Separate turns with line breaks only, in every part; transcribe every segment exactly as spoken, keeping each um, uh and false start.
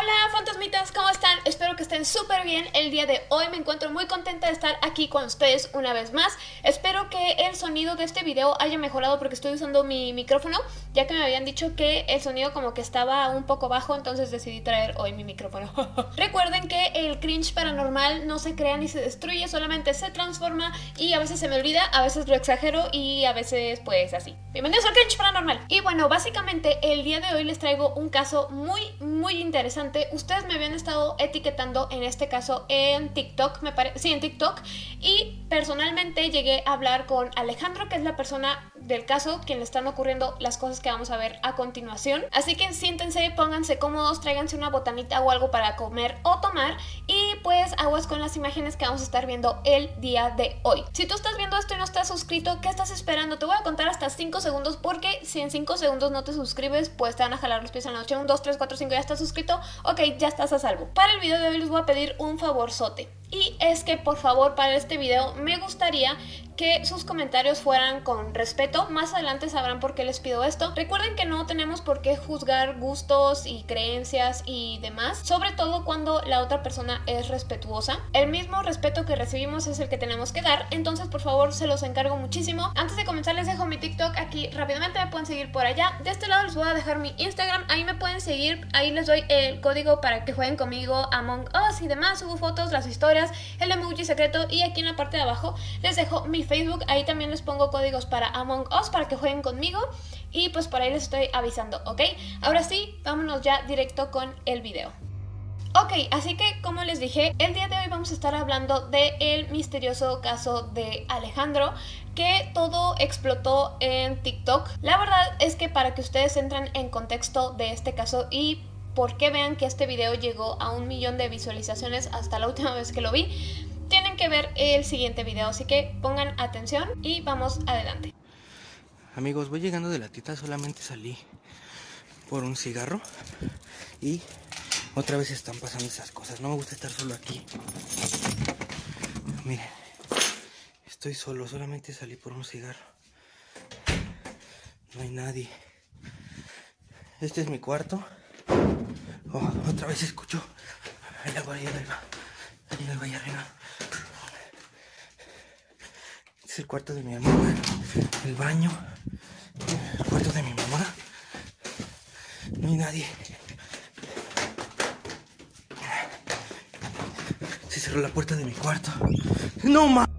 Hola fantasmitas, ¿cómo están? Espero que estén súper bien. El día de hoy me encuentro muy contenta de estar aquí con ustedes una vez más. Espero que el sonido de este video haya mejorado porque estoy usando mi micrófono, ya que me habían dicho que el sonido como que estaba un poco bajo, entonces decidí traer hoy mi micrófono. Recuerden que el cringe paranormal no se crea ni se destruye, solamente se transforma y a veces se me olvida, a veces lo exagero y a veces pues así. Bienvenidos al cringe paranormal. Y bueno, básicamente el día de hoy les traigo un caso muy muy interesante. Ustedes me habían estado etiquetando en este caso en TikTok, me parece, sí, en TikTok, y personalmente llegué a hablar con Alejandro, que es la persona del caso quien le están ocurriendo las cosas que vamos a ver a continuación. Así que siéntense, pónganse cómodos, tráiganse una botanita o algo para comer o tomar y pues aguas con las imágenes que vamos a estar viendo el día de hoy. Si tú estás viendo esto y no estás suscrito, ¿qué estás esperando? Te voy a contar hasta cinco segundos porque si en cinco segundos no te suscribes, pues te van a jalar los pies en la noche. uno, dos, tres, cuatro, cinco, ya estás suscrito. Ok, ya estás a salvo. Para el video de hoy les voy a pedir un favorzote. Y es que por favor para este video me gustaría que sus comentarios fueran con respeto. Más adelante sabrán por qué les pido esto. Recuerden que no tenemos por qué juzgar gustos y creencias y demás, sobre todo cuando la otra persona es respetuosa. El mismo respeto que recibimos es el que tenemos que dar, entonces por favor se los encargo muchísimo. Antes de comenzar les dejo mi TikTok aquí rápidamente, me pueden seguir por allá. De este lado les voy a dejar mi Instagram, ahí me pueden seguir, ahí les doy el código para que jueguen conmigo Among Us y demás. Subo fotos, las historias, el emoji secreto, y aquí en la parte de abajo les dejo mi Facebook, ahí también les pongo códigos para Among Us para que jueguen conmigo y pues por ahí les estoy avisando, ¿ok? Ahora sí, vámonos ya directo con el video. Ok, así que como les dije, el día de hoy vamos a estar hablando del misterioso caso de Alejandro, que todo explotó en TikTok. La verdad es que para que ustedes entren en contexto de este caso y por qué vean que este video llegó a un millón de visualizaciones hasta la última vez que lo vi, tienen que ver el siguiente video, así que pongan atención y vamos adelante.
Amigos, voy llegando de la tienda, solamente salí por un cigarro y otra vez están pasando esas cosas. No me gusta estar solo aquí. Miren, estoy solo, solamente salí por un cigarro. No hay nadie. Este es mi cuarto. Oh, otra vez escucho el agua ahí arriba. Ahí algo ahí arriba. Este es el cuarto de mi hermana. El baño. El cuarto de mi mamá. No hay nadie. Se cerró la puerta de mi cuarto. ¡No, ma!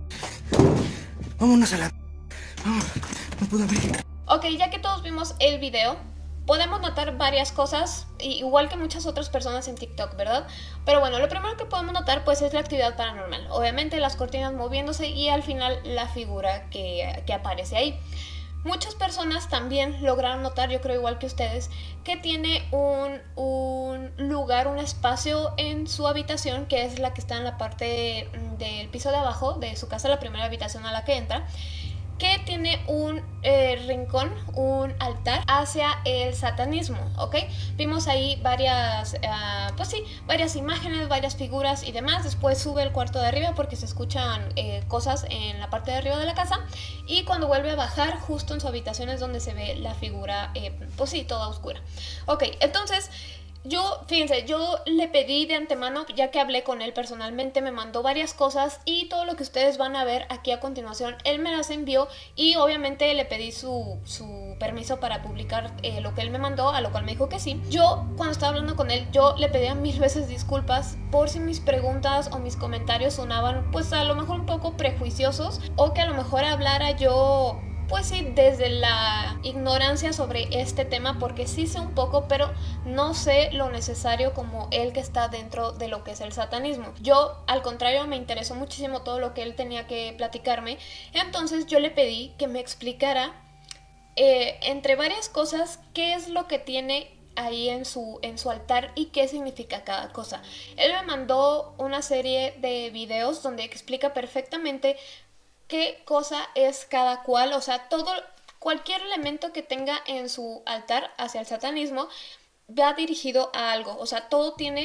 Vámonos a la... Vamos, no puedo abrir.
Ok, ya que todos vimos el video, podemos notar varias cosas, igual que muchas otras personas en TikTok, ¿verdad? Pero bueno, lo primero que podemos notar pues es la actividad paranormal. Obviamente las cortinas moviéndose y al final la figura que, que aparece ahí. Muchas personas también lograron notar, yo creo igual que ustedes, que tiene un, un lugar, un espacio en su habitación, que es la que está en la parte del piso de abajo de su casa, la primera habitación a la que entra, que tiene un eh, rincón, un altar hacia el satanismo, ¿ok? Vimos ahí varias, uh, pues sí, varias imágenes, varias figuras y demás. Después sube el cuarto de arriba porque se escuchan eh, cosas en la parte de arriba de la casa, y cuando vuelve a bajar, justo en su habitación es donde se ve la figura, eh, pues sí, toda oscura. Ok, entonces... Yo, fíjense, yo le pedí de antemano, ya que hablé con él personalmente, me mandó varias cosas y todo lo que ustedes van a ver aquí a continuación, él me las envió y obviamente le pedí su, su permiso para publicar eh, lo que él me mandó, a lo cual me dijo que sí. Yo, cuando estaba hablando con él, yo le pedía mil veces disculpas por si mis preguntas o mis comentarios sonaban, pues a lo mejor un poco prejuiciosos, o que a lo mejor hablara yo... Pues sí, desde la ignorancia sobre este tema, porque sí sé un poco, pero no sé lo necesario como él que está dentro de lo que es el satanismo. Yo, al contrario, me interesó muchísimo todo lo que él tenía que platicarme, entonces yo le pedí que me explicara, eh, entre varias cosas, qué es lo que tiene ahí en su, en su altar y qué significa cada cosa. Él me mandó una serie de videos donde explica perfectamente qué cosa es cada cual, o sea, todo, cualquier elemento que tenga en su altar hacia el satanismo va dirigido a algo, o sea, todo tiene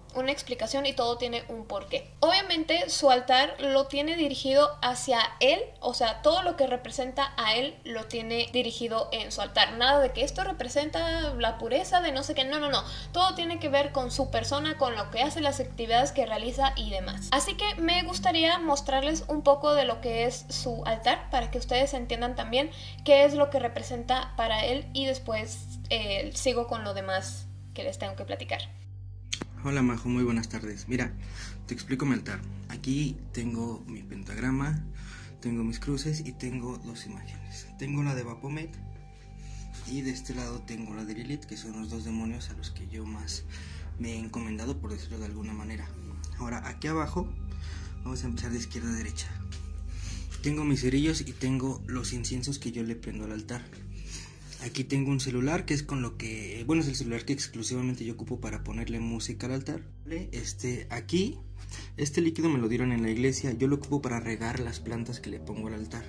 una explicación y todo tiene un porqué. Obviamente su altar lo tiene dirigido hacia él, o sea, todo lo que representa a él lo tiene dirigido en su altar. Nada de que esto representa la pureza de no sé qué, no, no, no. Todo tiene que ver con su persona, con lo que hace, las actividades que realiza y demás. Así que me gustaría mostrarles un poco de lo que es su altar para que ustedes entiendan también qué es lo que representa para él y después eh, sigo con lo demás que les tengo que platicar.
Hola Majo, muy buenas tardes. Mira, te explico mi altar. Aquí tengo mi pentagrama, tengo mis cruces y tengo dos imágenes. Tengo la de Baphomet y de este lado tengo la de Lilith, que son los dos demonios a los que yo más me he encomendado, por decirlo de alguna manera. Ahora, aquí abajo, vamos a empezar de izquierda a derecha. Tengo mis cerillos y tengo los inciensos que yo le prendo al altar. Aquí tengo un celular que es con lo que, bueno, es el celular que exclusivamente yo ocupo para ponerle música al altar. Este, aquí, este líquido me lo dieron en la iglesia, yo lo ocupo para regar las plantas que le pongo al altar.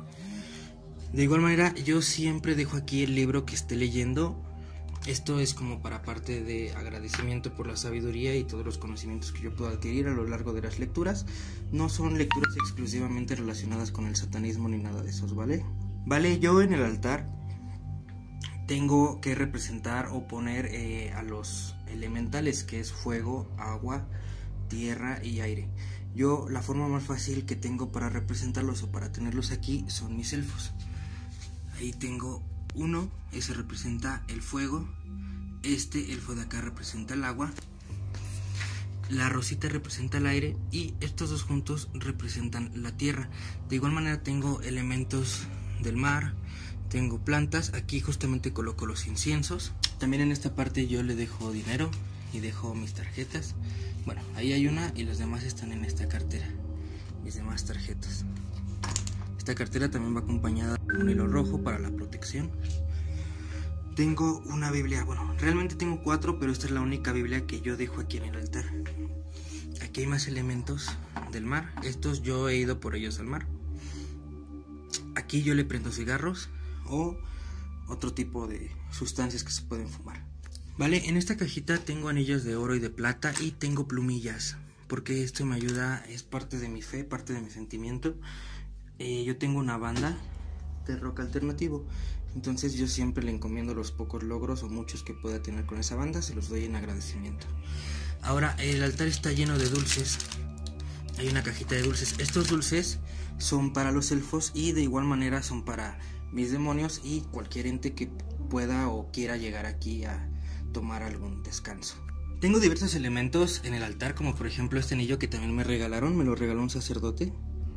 De igual manera, yo siempre dejo aquí el libro que esté leyendo. Esto es como para parte de agradecimiento por la sabiduría y todos los conocimientos que yo puedo adquirir a lo largo de las lecturas. No son lecturas exclusivamente relacionadas con el satanismo ni nada de esos, ¿vale? Vale, yo en el altar tengo que representar o poner eh, a los elementales, que es fuego, agua, tierra y aire. Yo la forma más fácil que tengo para representarlos o para tenerlos aquí son mis elfos. Ahí tengo uno, ese representa el fuego, este elfo de acá representa el agua, la rosita representa el aire y estos dos juntos representan la tierra. De igual manera tengo elementos del mar, tengo plantas, aquí justamente coloco los inciensos. También en esta parte yo le dejo dinero y dejo mis tarjetas. Bueno, ahí hay una y las demás están en esta cartera, mis demás tarjetas. Esta cartera también va acompañada de un hilo rojo para la protección. Tengo una Biblia, bueno, realmente tengo cuatro, pero esta es la única Biblia que yo dejo aquí en el altar. Aquí hay más elementos del mar, estos yo he ido por ellos al mar. Aquí yo le prendo cigarros o otro tipo de sustancias que se pueden fumar. Vale, en esta cajita tengo anillos de oro y de plata y tengo plumillas, porque esto me ayuda, es parte de mi fe, parte de mi sentimiento. Eh, yo tengo una banda de rock alternativo, entonces yo siempre le encomiendo los pocos logros o muchos que pueda tener con esa banda, se los doy en agradecimiento. Ahora, el altar está lleno de dulces, hay una cajita de dulces. Estos dulces son para los elfos y de igual manera son para mis demonios y cualquier ente que pueda o quiera llegar aquí a tomar algún descanso. Tengo diversos elementos en el altar, como por ejemplo este anillo que también me regalaron, me lo regaló un sacerdote.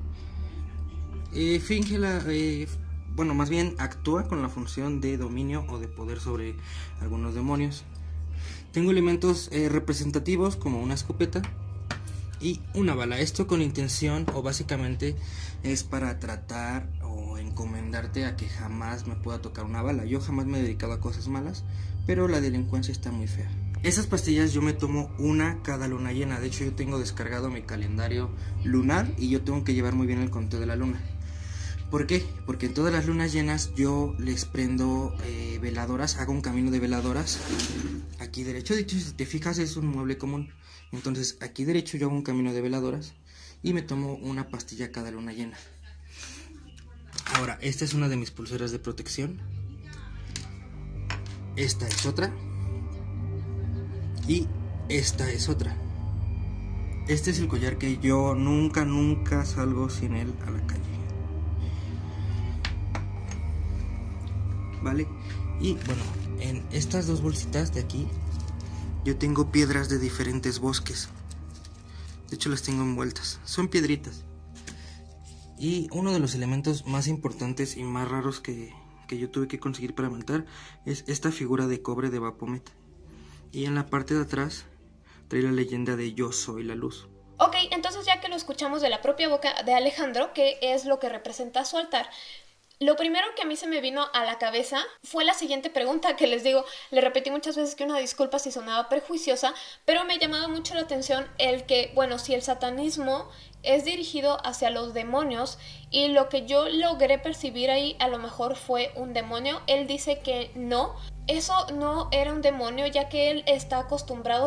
Eh, finge la, eh, bueno, más bien actúa con la función de dominio o de poder sobre algunos demonios. Tengo elementos eh, representativos como una escopeta y una bala. Esto con intención o básicamente es para tratar o encomendarte a que jamás me pueda tocar una bala. Yo jamás me he dedicado a cosas malas, pero la delincuencia está muy fea. Esas pastillas yo me tomo una cada luna llena. De hecho yo tengo descargado mi calendario lunar y yo tengo que llevar muy bien el conteo de la luna. ¿Por qué? Porque en todas las lunas llenas yo les prendo eh, veladoras, hago un camino de veladoras. Aquí derecho, de hecho si te fijas es un mueble común. Entonces aquí derecho yo hago un camino de veladoras y me tomo una pastilla cada luna llena. Ahora, esta es una de mis pulseras de protección. Esta es otra. Y esta es otra. Este es el collar que yo nunca, nunca salgo sin él a la calle. ¿Vale? Y bueno, en estas dos bolsitas de aquí yo tengo piedras de diferentes bosques. De hecho las tengo envueltas, son piedritas. Y uno de los elementos más importantes y más raros que, que yo tuve que conseguir para montar es esta figura de cobre de Baphomet. Y en la parte de atrás trae la leyenda de Yo soy la luz.
Ok, entonces ya que lo escuchamos de la propia boca de Alejandro, ¿qué es lo que representa su altar? Lo primero que a mí se me vino a la cabeza fue la siguiente pregunta, que les digo, le repetí muchas veces que una disculpa si sonaba prejuiciosa, pero me llamaba mucho la atención el que, bueno, si el satanismo es dirigido hacia los demonios y lo que yo logré percibir ahí a lo mejor fue un demonio, él dice que no, eso no era un demonio ya que él está acostumbrado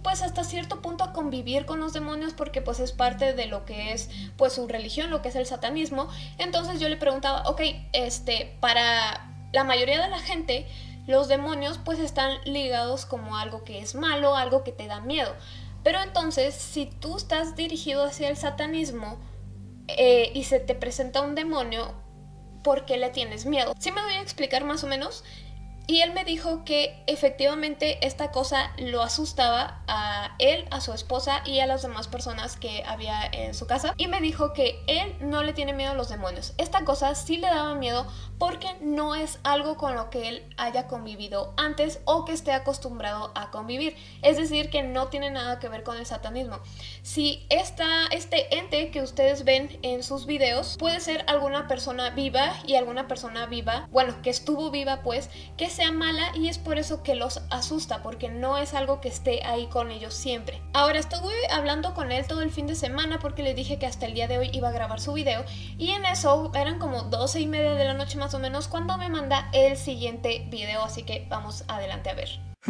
pues hasta cierto punto a convivir con los demonios, porque pues es parte de lo que es pues su religión, lo que es el satanismo. Entonces yo le preguntaba, ok, este, para la mayoría de la gente los demonios pues están ligados como algo que es malo, algo que te da miedo, pero entonces si tú estás dirigido hacia el satanismo eh, y se te presenta un demonio, ¿por qué le tienes miedo? Sí me voy a explicar más o menos. Y él me dijo que efectivamente esta cosa lo asustaba a él, a su esposa y a las demás personas que había en su casa. Y me dijo que él no le tiene miedo a los demonios. Esta cosa sí le daba miedo porque no es algo con lo que él haya convivido antes o que esté acostumbrado a convivir. Es decir, que no tiene nada que ver con el satanismo. Si esta, este ente que ustedes ven en sus videos puede ser alguna persona viva, y alguna persona viva, bueno, que estuvo viva pues, que sea mala, y es por eso que los asusta, porque no es algo que esté ahí con ellos siempre. Ahora estuve hablando con él todo el fin de semana porque le dije que hasta el día de hoy iba a grabar su video, y en eso eran como doce y media de la noche más o menos cuando me manda el siguiente video, así que vamos adelante a ver.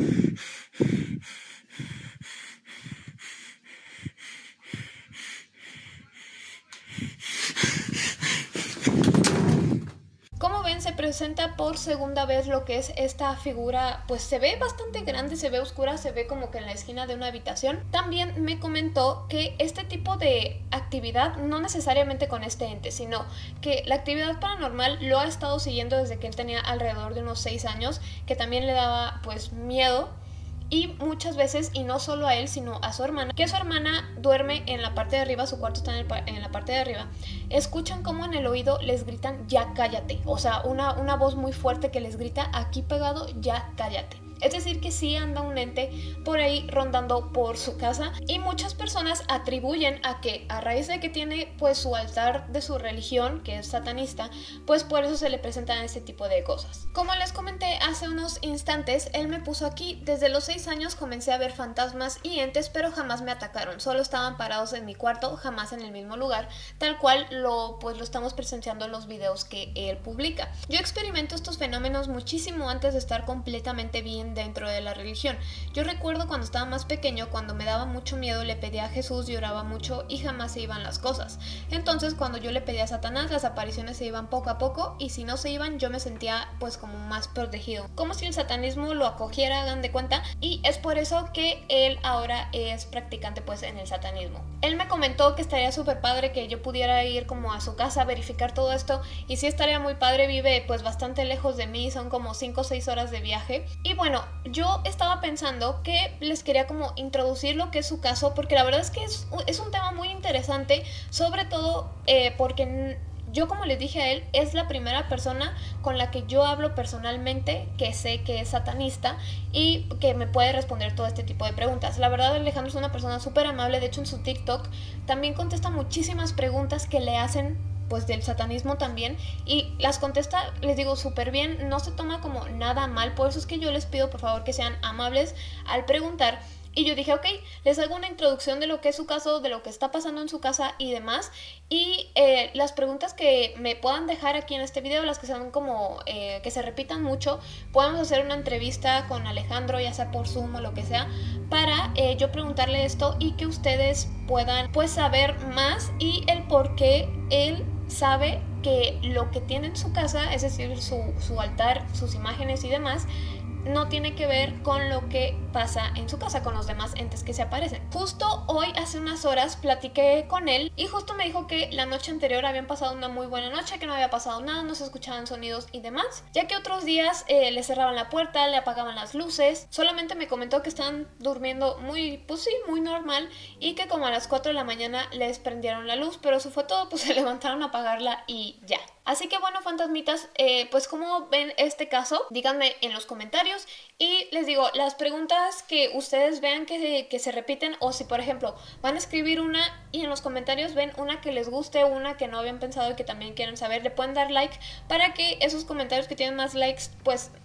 Como ven, se presenta por segunda vez lo que es esta figura, pues se ve bastante grande, se ve oscura, se ve como que en la esquina de una habitación. También me comentó que este tipo de actividad, no necesariamente con este ente, sino que la actividad paranormal lo ha estado siguiendo desde que él tenía alrededor de unos seis años, que también le daba pues miedo. Y muchas veces, y no solo a él, sino a su hermana, que su hermana duerme en la parte de arriba, su cuarto está en, el, en la parte de arriba, escuchan como en el oído les gritan ya cállate, o sea, una, una voz muy fuerte que les grita aquí pegado ya cállate. Es decir, que sí anda un ente por ahí rondando por su casa, y muchas personas atribuyen a que a raíz de que tiene pues su altar de su religión, que es satanista, pues por eso se le presentan este tipo de cosas. Como les comenté hace unos instantes, él me puso aquí: desde los seis años comencé a ver fantasmas y entes, pero jamás me atacaron, solo estaban parados en mi cuarto, jamás en el mismo lugar, tal cual lo, pues, lo estamos presenciando en los videos que él publica. Yo experimento estos fenómenos muchísimo antes de estar completamente bien dentro de la religión. Yo recuerdo cuando estaba más pequeño, cuando me daba mucho miedo, le pedía a Jesús, lloraba mucho y jamás se iban las cosas. Entonces cuando yo le pedía a Satanás, las apariciones se iban poco a poco, y si no se iban yo me sentía pues como más protegido, como si el satanismo lo acogiera, hagan de cuenta, y es por eso que él ahora es practicante pues en el satanismo. Él me comentó que estaría súper padre que yo pudiera ir como a su casa a verificar todo esto, y sí estaría muy padre, vive pues bastante lejos de mí, son como cinco o seis horas de viaje. Y bueno, yo estaba pensando que les quería como introducir lo que es su caso, porque la verdad es que es, es un tema muy interesante, sobre todo eh, porque yo, como les dije a él, es la primera persona con la que yo hablo personalmente que sé que es satanista y que me puede responder todo este tipo de preguntas. La verdad, Alejandro es una persona súper amable, de hecho en su TikTok también contesta muchísimas preguntas que le hacen pues del satanismo también, y las contesta, les digo, súper bien, no se toma como nada mal. Por eso es que yo les pido por favor que sean amables al preguntar. Y yo dije, ok, les hago una introducción de lo que es su caso, de lo que está pasando en su casa y demás. Y eh, las preguntas que me puedan dejar aquí en este video, las que sean como, eh, que se repitan mucho, podemos hacer una entrevista con Alejandro, ya sea por Zoom o lo que sea, para eh, yo preguntarle esto y que ustedes puedan pues saber más, y el por qué él sabe que lo que tiene en su casa, es decir, su, su altar, sus imágenes y demás, no tiene que ver con lo que pasa en su casa, con los demás entes que se aparecen. Justo hoy, hace unas horas, platiqué con él y justo me dijo que la noche anterior habían pasado una muy buena noche, que no había pasado nada, no se escuchaban sonidos y demás, ya que otros días eh, le cerraban la puerta, le apagaban las luces. Solamente me comentó que estaban durmiendo muy, pues sí, muy normal, y que como a las cuatro de la mañana les prendieron la luz, pero eso fue todo, pues se levantaron a apagarla y ya. Así que bueno, fantasmitas, eh, pues como ven este caso, díganme en los comentarios. Y les digo, las preguntas que ustedes vean que se, que se repiten, o si por ejemplo van a escribir una y en los comentarios ven una que les guste, una que no habían pensado y que también quieren saber, le pueden dar like para que esos comentarios que tienen más likes pues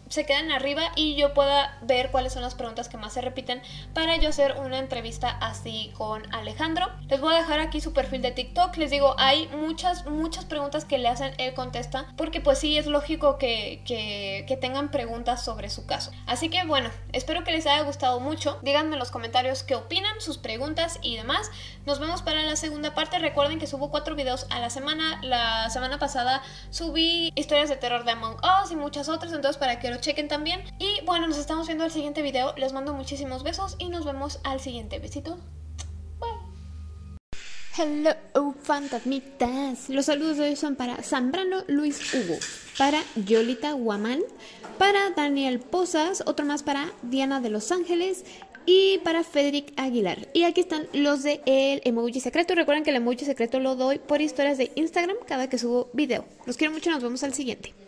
se queden arriba y yo pueda ver cuáles son las preguntas que más se repiten para yo hacer una entrevista así con Alejandro. Les voy a dejar aquí su perfil de TikTok. Les digo, hay muchas, muchas preguntas que le hacen, él contesta, porque pues sí, es lógico que, que, que tengan preguntas sobre su caso. Así que bueno, espero que les haya gustado mucho. Díganme en los comentarios qué opinan, sus preguntas y demás. Nos vemos para la segunda parte. Recuerden que subo cuatro videos a la semana. La semana pasada subí historias de terror de Among Us y muchas otras, entonces para que lo chequen también. Y bueno, nos estamos viendo al siguiente video. Les mando muchísimos besos y nos vemos al siguiente. Besito. Bye. Hello, fantasmitas. Los saludos de hoy son para Zambrano Luis Hugo, para Yolita Guamán, para Daniel Pozas, otro más para Diana de Los Ángeles y para Federic Aguilar. Y aquí están los de el emoji secreto. Recuerden que el emoji secreto lo doy por historias de Instagram cada que subo video. Los quiero mucho, nos vemos al siguiente.